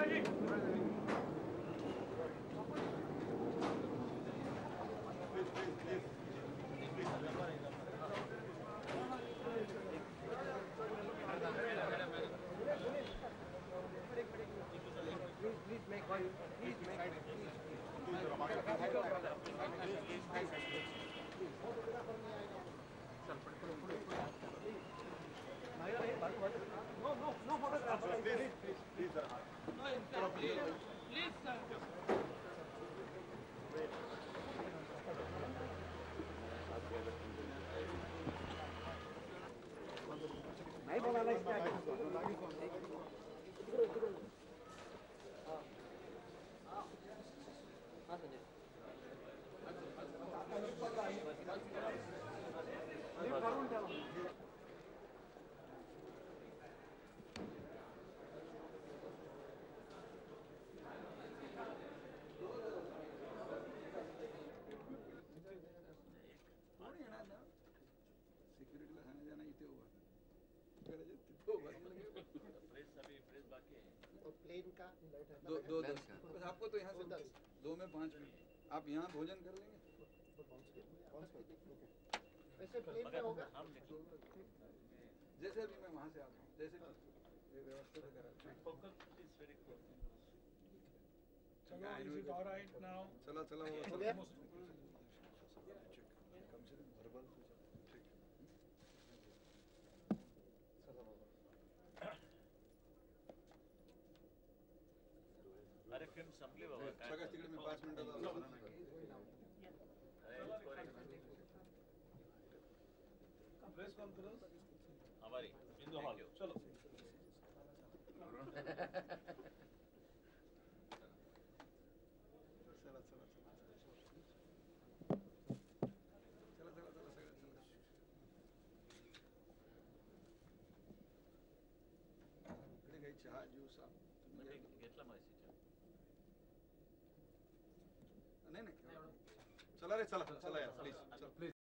दो बस आपको तो यहाँ से 2 में 5 मिनट आप यहाँ भोजन कर लेंगे। ऐसे प्लेन में होगा जैसे अभी मैं वहाँ से आता हूँ जैसे व्यवस्था वगैरह। चला चला कम से कम वर्बल ठीक। अरे फिल्म संपली बाबा सगळ्या तिकडे मी 5 मिनिटात प्रेस कॉन्फ्रेंस हमारी इन द हॉल चलो चला चला चला चला चला चला सगळं इकडे काही चहा ज्यूस घेतला माहिती नाही नाही चला रे चला चला यार प्लीज चल प्लीज